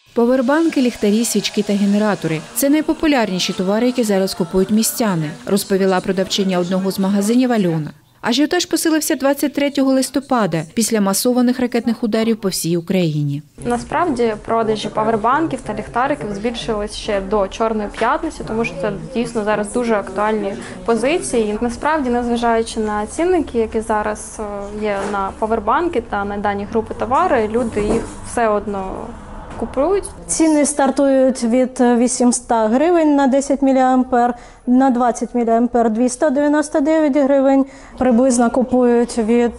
Повербанки, ліхтарі, свічки та генератори – це найпопулярніші товари, які зараз купують містяни, розповіла продавчиня одного з магазинів Альона. Ажіотаж посилився 23 листопада після масованих ракетних ударів по всій Україні. Насправді продажі павербанків та ліхтариків збільшились ще до Чорної п'ятниці, тому що це дійсно зараз дуже актуальні позиції. Насправді, незважаючи на цінники, які зараз є на павербанки та на дані групи товари, люди їх все одно купують. Ціни стартують від 800 гривень на 10 мА, на 20 мА – 299 гривень. Приблизно купують від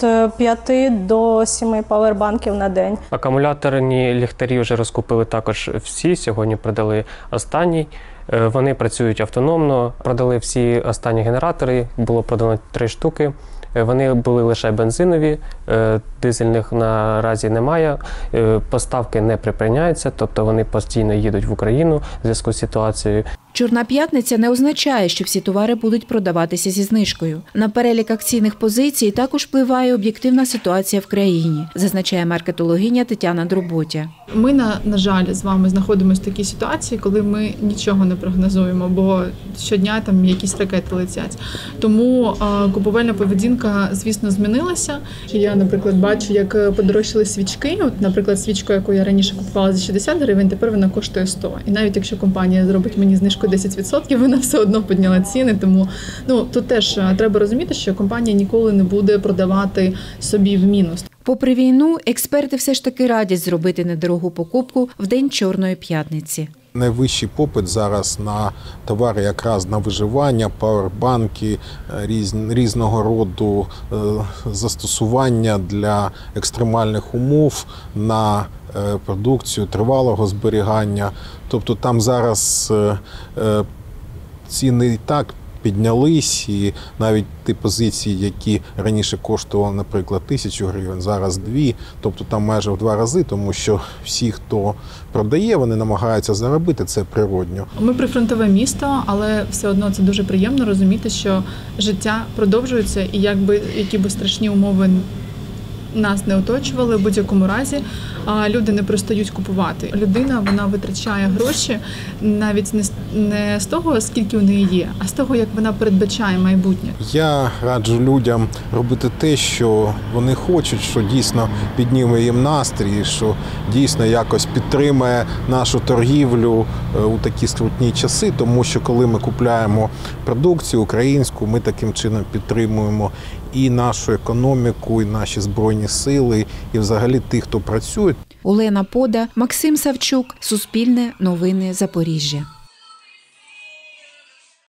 5 до 7 павербанків на день. Акумуляторні ліхтарі вже розкупили також всі, сьогодні продали останній. Вони працюють автономно, продали всі останні генератори, було продано 3 штуки. Вони були лише бензинові, дизельних наразі немає, поставки не припиняються, тобто вони постійно їдуть в Україну в зв'язку з ситуацією. Чорна п'ятниця не означає, що всі товари будуть продаватися зі знижкою. На перелік акційних позицій також впливає об'єктивна ситуація в країні, зазначає маркетологиня Тетяна Дроботя. Ми, на жаль, з вами знаходимося в такій ситуації, коли ми нічого не прогнозуємо, бо щодня там якісь ракети летять. Тому купувальна поведінка, звісно, змінилася. Я, наприклад, бачу, як подорожчали свічки. От, наприклад, свічку, яку я раніше купувала за 60 гривень, тепер вона коштує 100. І навіть якщо компанія зробить мені знижку 10%, вона все одно підняла ціни. Тому тут теж треба розуміти, що компанія ніколи не буде продавати собі в мінус. Попри війну, експерти все ж таки радять зробити недорогу покупку в день Чорної п'ятниці. Найвищий попит зараз на товари якраз на виживання, павербанки, різного роду застосування для екстремальних умов, на продукцію тривалого зберігання. Тобто там зараз ціни і так піднялись, і навіть ті позиції, які раніше коштували, наприклад, 1000 гривень, зараз 2, тобто там майже в 2 рази, тому що всі, хто продає, вони намагаються заробити, це природньо. Ми прифронтове місто, але все одно це дуже приємно розуміти, що життя продовжується, і які би страшні умови нас не оточували, в будь-якому разі люди не перестають купувати. Людина, вона витрачає гроші навіть не з того, скільки у неї є, а з того, як вона передбачає майбутнє. Я раджу людям робити те, що вони хочуть, що дійсно підніме їм настрій, що дійсно якось підтримає нашу торгівлю у такі скрутні часи, тому що коли ми купуємо продукцію українську, ми таким чином підтримуємо і нашу економіку, і наші Збройні сили, і взагалі тих, хто працює. Олена Пода, Максим Савчук, Суспільне новини, Запоріжжя.